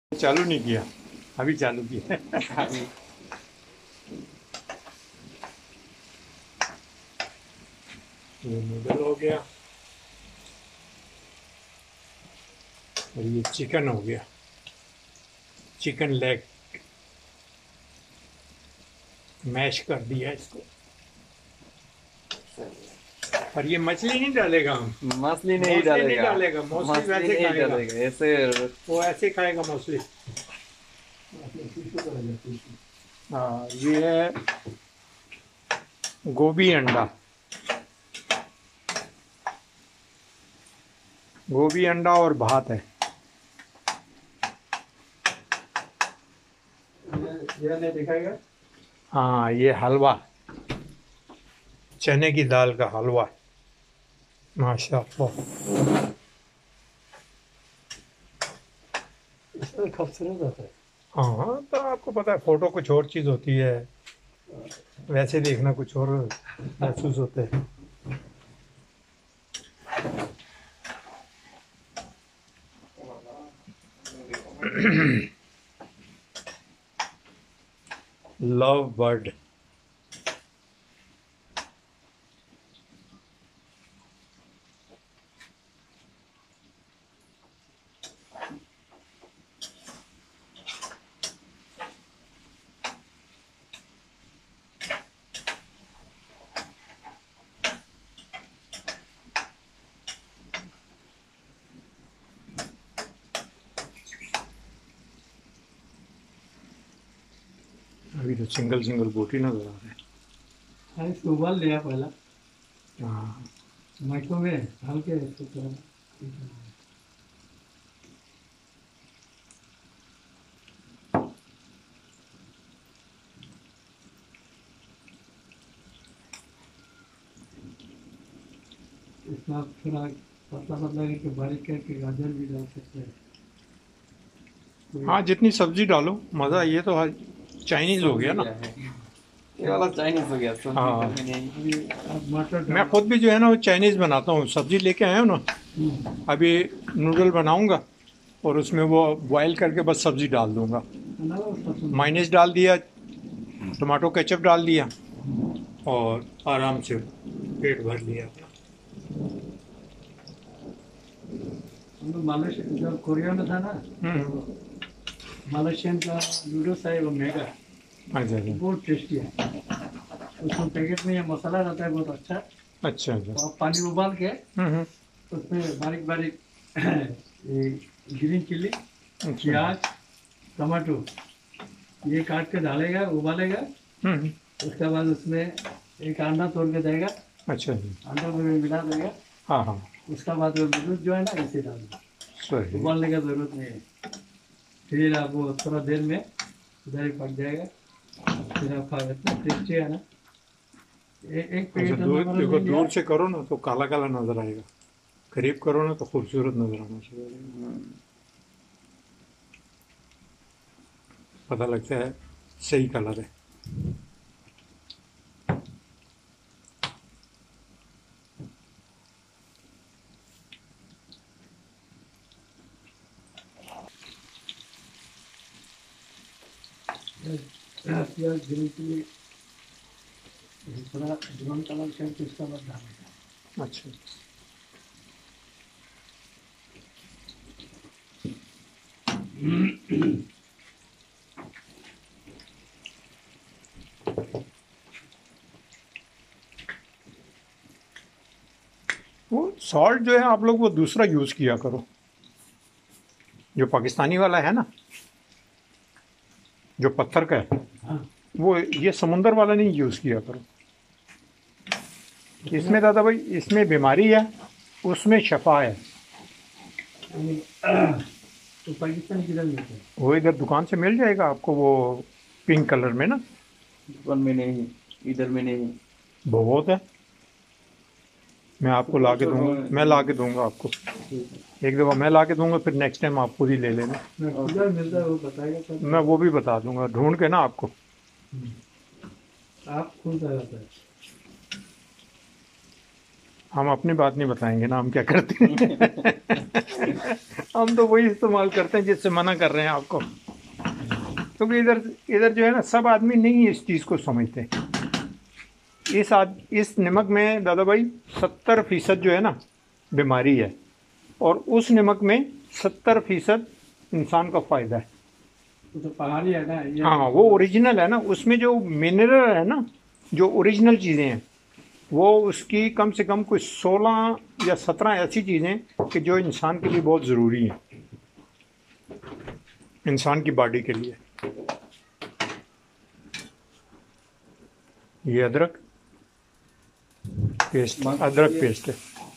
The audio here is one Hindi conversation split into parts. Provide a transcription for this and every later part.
चालू नहीं किया, अभी चालू किया। ये नूडल हो गया और ये चिकन हो गया, चिकन लेग मैश कर दिया इसको। और ये मछली नहीं डालेगा, हम मछली नहीं मोस्टली नहीं डालेगा। डालेगा, मोस्टली मछली वैसे नहीं खाएगा, डालेगा ऐसे। वो ऐसे खाएगा मोस्टली। हाँ, ये है गोभी अंडा, गोभी अंडा और भात है। ये नहीं दिखाएगा। हाँ, ये हलवा, चने की दाल का हलवा, माशाअल्लाह। इसमें खूबसूरत होता है। हाँ, तो आपको पता है फोटो कुछ और चीज़ होती है, वैसे देखना कुछ और महसूस होता है। लव बर्ड, अभी तो सिंगल सिंगल बोटी नजर आ रहा है। हाँ, इसको उबाल लिया पहला हाँ, माइक्रोवेव हल्के इसको थोड़ा। इसमें आप थोड़ा पतला पतला करके बारीक करके गाजर भी डाल सकते हैं। हाँ, जितनी सब्जी डालो मज़ा, ये तो चाइनीज हो गया ना। ये वाला चाइनीज हो गया, सब्जी हाँ, कमी नहीं। आप मटर मैं डालो। खुद भी जो है ना वो चाइनीज बनाता हूँ, सब्जी लेके आया हूँ ना, अभी नूडल बनाऊंगा और उसमें वो बॉईल करके बस सब्जी डाल दूंगा, माइनस डाल दिया, टमाटो केचप डाल दिया और आराम से पेट भर लिया अपना। हम लोग मालेशिया जब कोरिया में था ना, हम्म। तो मालेशियन का नूडल्स है वो मेगा, अच्छा अच्छा बहुत टेस्टी है। उसमें पैकेट में ये मसाला रहता है बहुत अच्छा। अच्छा अच्छा। तो आप पानी उबाल के हम्म। उसमें बारीक बारीक ये ग्रीन चिल्ली, अच्छा। प्याज, टमाटो ये काट के डालेगा, उबालेगा। हम्म। उसके बाद उसमें एक अंडा तोड़ के देगा, अच्छा जी। अंडा में मिला देगा। हाँ हाँ। उसका बाद वो नूडल्स जो है ना इसे डाल दो, सही। उबालने का जरूरत नहीं है। फिर आप वो थोड़ा देर में इधर ही पक जाएगा, फिर आप खा सकते हैं। टेस्टी है ना। एक अच्छा, पैकेट हमने दूर हमारा देखो, ले लिया। दूर से करो ना तो काला काला नजर आएगा, करीब करो ना तो खूबसूरत नजर आना चाहिए, पता लगता है सही कलर है। प्याज ग्रीन चिल्ली थोड़ा ब्राउन कलर करके उसका बाद डालेगा। अच्छा, वो सॉल्ट जो है आप लोग वो दूसरा यूज़ किया करो, जो पाकिस्तानी वाला है ना, जो पत्थर का है, हाँ, वो ये समुंदर वाला नहीं यूज़ किया करो। इसमें दादा भाई, इसमें बीमारी है, उसमें शफा है। तो पाकिस्तान किधर मिलता है? वो इधर दुकान से मिल जाएगा आपको, वो पिंक कलर में ना, दुकान में नहीं, इधर में नहीं। बहुत है। मैं आपको ला के दूंगा, मैं ला के दूंगा आपको, एक दफ़ा मैं ला के दूंगा, फिर नेक्स्ट टाइम आप खुद ही ले लेना। किधर मिलता है वो बताएगा तब। मैं वो भी बता दूंगा ढूंढ के ना आपको। आप कौन सा रहता है? हम अपनी बात नहीं बताएंगे ना, हम क्या करते हैं। हम तो वही इस्तेमाल करते हैं जिससे मना कर रहे हैं आपको, क्योंकि इधर इधर जो है ना, सब आदमी नहीं इस चीज़ को समझते। इस नमक में दादा भाई 70% जो है ना बीमारी है, और उस नमक में 70% इंसान का फ़ायदा है। वो तो पहाड़ी है ना ये। हाँ, वो ओरिजिनल है ना, उसमें जो मिनरल है ना, जो ओरिजिनल चीज़ें हैं, वो उसकी कम से कम कोई 16 या 17 ऐसी चीज़ें कि जो इंसान के लिए बहुत ज़रूरी हैं, इंसान की बॉडी के लिए। ये अदरक पेस्ट, अदरक पेस्ट है।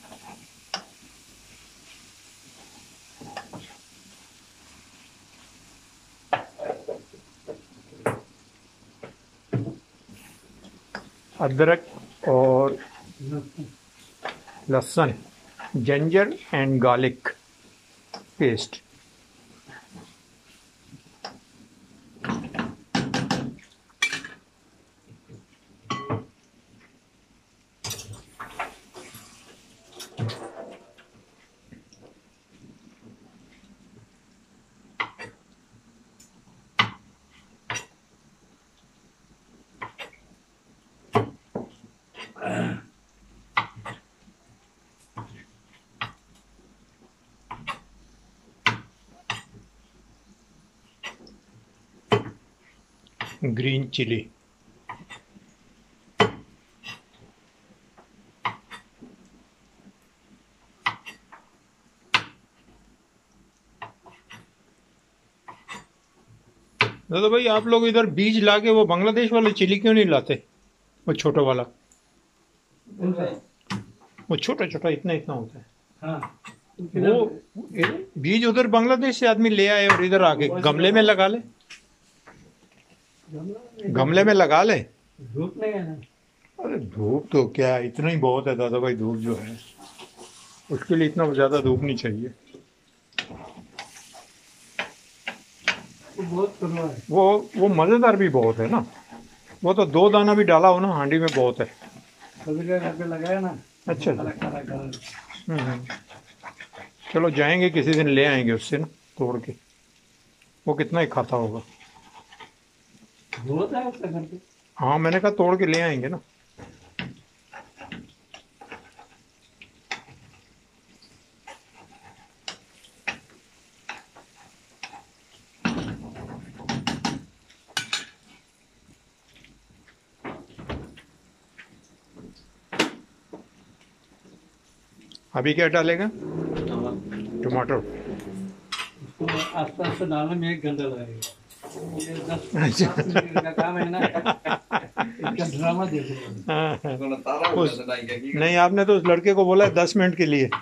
अदरक और लहसुन, ginger and garlic paste. Green chilli, दादा भाई आप लोग इधर बीज लाके वो बांग्लादेश वाले चिली क्यों नहीं लाते, वो छोटा वाला, वो छोटा छोटा इतना इतना होता है। हाँ, वो बीज उधर बांग्लादेश से आदमी ले आए और इधर आके गमले में लगा ले, गमले में लगा ले। धूप नहीं है ना। अरे धूप तो क्या, इतना ही बहुत है दादा भाई, धूप जो है उसके लिए इतना ज़्यादा धूप नहीं चाहिए। बहुत कड़वा है। वो मज़ेदार भी बहुत है ना, वो तो 2 दाना भी डाला हो ना हांडी में बहुत है। कभी का घर पे लगाया ना। अच्छा, काला काला काला। हम्म। चलो जाएंगे किसी दिन, ले आएंगे उससे ना तोड़ के, वो कितना ही खाता होगा। बहुत है उसका घर पे। हाँ, मैंने कहा तोड़ के ले आएंगे ना। अभी क्या डालेगा, टमाटर। उसको आस्ते आस्ते डालने में 1 घंटा लगेगा। ये 10 मिनट का काम है ना। इसका ड्रामा देखो। हाँ, हाँ। नहीं, आपने तो उस लड़के को बोला है 10 मिनट के लिए।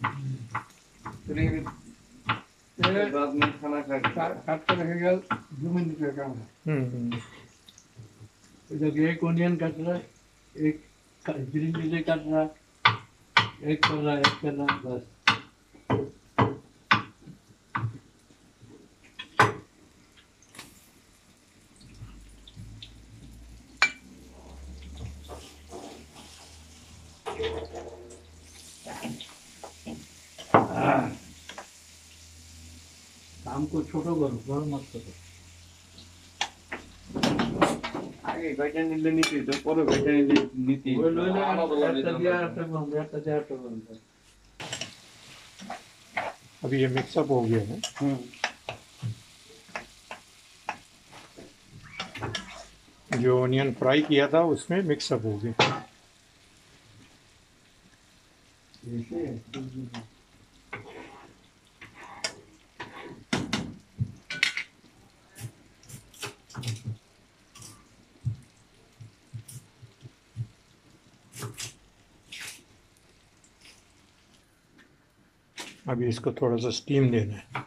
काटते रहेगा 2 मिनट का काम है। हम्म। जब एक ओनियन काट रहा है, एक ग्रीन चिली काट रहा है, एक कर रहा है, एक कर रहा है, बस। काम को छोटो करो, बड़ो मत करो। আগে কয়টা নিলে নিতে তো পরে কয়টা নিলে নিতে वो लो ना, ऐसा दिया तो बन गया, ऐसा दिया तो बन गया। अभी ये मिक्सअप हो गया है। जो ऑनियन फ्राई किया था उसमें मिक्सअप हो गया। अभी इसको थोड़ा सा स्टीम देना है।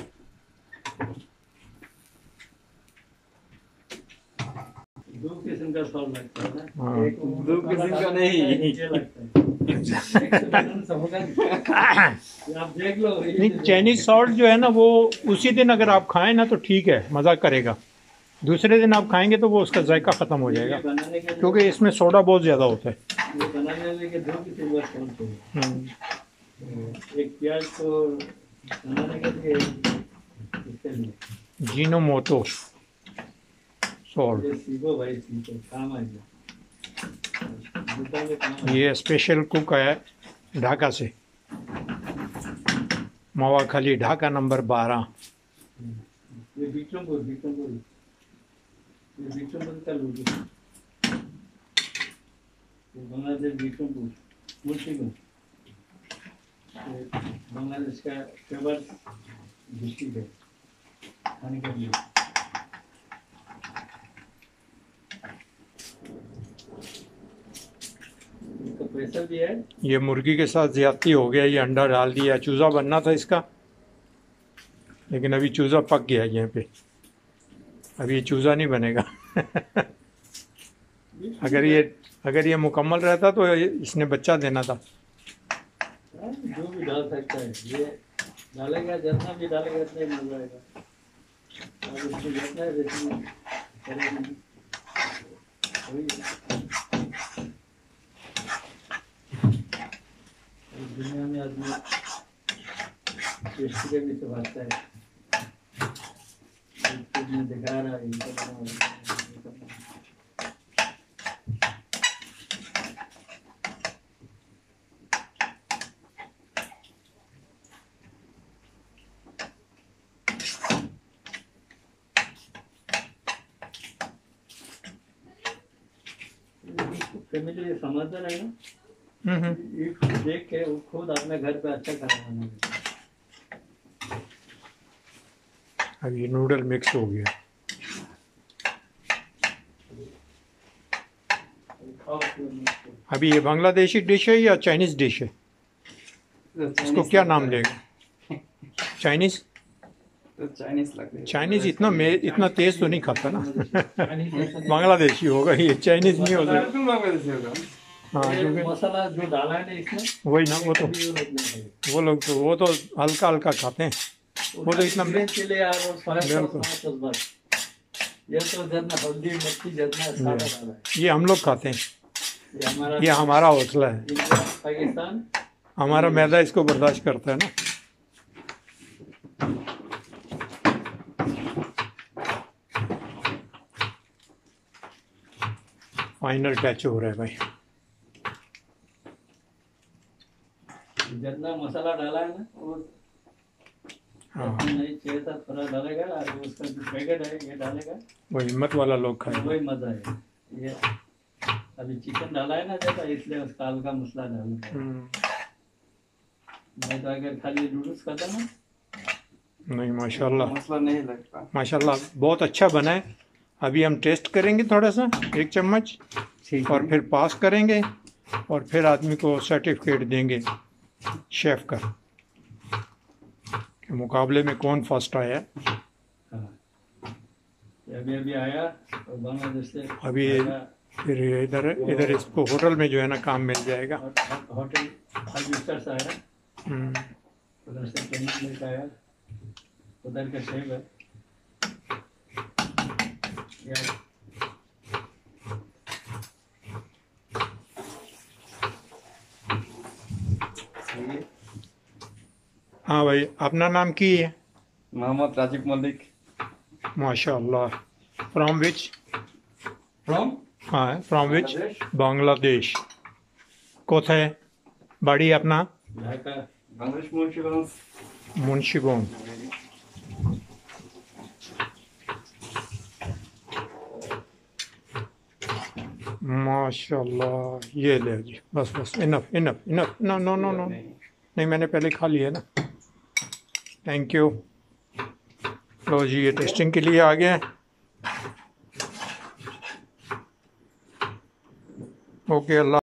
दो किस्म का स्वाद लगता है ना। हाँ। एक वो दो किस्म का नहीं। ये लगता है। आप देख लो। नहीं, चाइनीज सॉल्ट जो है ना वो उसी दिन अगर आप खाएं ना तो ठीक है, मज़ा करेगा। दूसरे दिन आप खाएंगे तो वो उसका जायका ख़त्म हो जाएगा, ये बनाने के लिए क्योंकि इसमें सोडा बहुत ज़्यादा होता है। ये बनाने के 2 की जरूरत कौन सी है? एक प्याज को बनाने के लिए इसके लिए जीनोमोटो सॉल्ट, ये सीखो भाई, सीखो, काम आएगा, दुकान में काम आएगा। ये स्पेशल कुक है ढाका से, मवाखाली ढाका नंबर 12। ये बिक्रमपुर का लोग, बांग्लादेश बिक्रमपुर मुंशीगंज, बांग्लादेश का फेमस डिस्ट्रिक्ट है खाने के लिए। इसका पैसा भी है। ये मुर्गी के साथ ज्यादती हो गया, ये अंडा डाल दिया। चूज़ा बनना था इसका, लेकिन अभी चूज़ा पक गया यहाँ पे, अभी ये चूज़ा नहीं बनेगा। अगर ये मुकम्मल रहता तो इसने बच्चा देना था। जो भी डाल सकता है, ये डालेगा, जितना भी डालेगा उतना ही मजा आएगा। और उसको जितना रेसिपी करेंगे वही दुनिया में आदमी टेस्ट के भी तो भागता है। में दिखा रहा है इनका फैमिली समझदार है ना, ये देख के वो खुद अपने घर पे अच्छा खाना बनाएगा। अब ये नूडल मिक्स हो गया। अभी ये बांग्लादेशी डिश है या चाइनीज डिश है? इसको क्या नाम देगा? चाइनीज? तो चाइनीज लग रही है। चाइनीज इतना तेज तो नहीं खाता ना। बांग्लादेशी होगा ये, चाइनीज नहीं होगा। बांग्लादेशी होगा। हाँ, ये मसाला जो डाला है ना इसमें, वही ना, वो लोग तो हल्का हल्का खाते हैं। वो तो इतना के लिए यार वो बिल्कुल। बस ये तो जितना हल्दी मिर्ची जितना सारा डाला है, ये हम लोग खाते हैं, ये ये हमारा हौसला है। इंडिया, पाकिस्तान, हमारा मैदा इसको बर्दाश्त करता है ना। फाइनल टच हो रहा है भाई। जितना मसाला डाला है ना वो हाँ, नहीं चाहिए था, थोड़ा डालेगा और उसका जो पैकेट है ये डालेगा, वो हिम्मत वाला लोग खाएंगे। वही मजा है। ये अभी चिकन डाला है ना ज्यादा, इसलिए उसका हल्का मसाला डालना। नहीं तो अगर खाली नूडल्स खाता ना, नहीं, माशाल्लाह मसला नहीं लगता। माशाल्लाह बहुत अच्छा बना है। अभी हम टेस्ट करेंगे थोड़ा सा, 1 चम्मच, और फिर पास करेंगे और फिर आदमी को सर्टिफिकेट देंगे शेफ का, के मुकाबले में कौन फर्स्ट आया। हाँ। ये अभी आया और बांग्लादेश से अभी फिर इधर इसको होटल में जो है ना काम मिल जाएगा। होटल 5 स्टार्स आया, उधर से ट्रेनिंग लेकर आया, उधर का शेफ है यार। हाँ भाई, अपना नाम की है? मोहम्मद राजीव मलिक। माशाल्लाह। From which? फ्रॉम हाँ, फ्रॉम विच? बांग्लादेश। बांग्लादेश। कोথায় বাড়ি अपना? ढाका। बांग्लादेश मुंशीगंज। मुंशीगंज। माशाल्लाह, ये ले जी, बस enough enough enough. No no no no, नहीं मैंने पहले खा लिया ना। Thank you. लो जी, ये टेस्टिंग के लिए आ गया। ओके, अल्लाह।